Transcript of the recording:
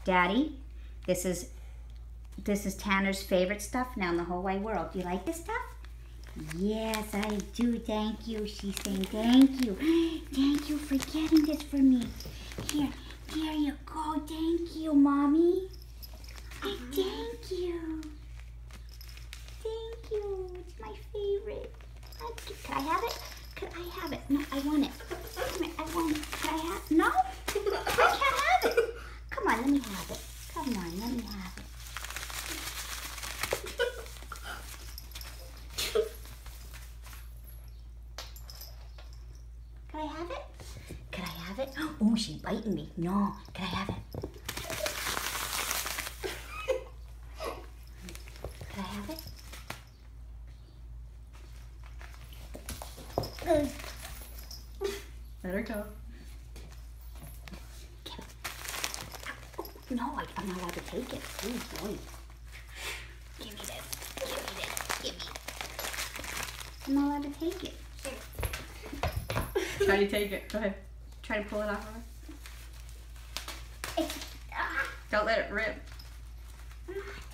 Daddy, this is Tanner's favorite stuff now in the whole wide world. Do you like this stuff? Yes, I do. Thank you. She's saying thank you. Thank you for getting this for me. Here you go. Thank you, Mommy. Thank you. Thank you. It's my favorite. Could I have it? Could I have it? No, I want it. Come here, I want it. Could I have it? No? I can't have it. Come on, let me have it. Come on, let me have it. Could I have it? Could I have it? Oh, she's biting me. No. Could I have it? Could I have it? Let her go. No, I'm not allowed to take it. Oh boy. Give me this. Give me. I'm not allowed to take it. Try to take it. Go ahead. Try to pull it off of her. Don't let it rip.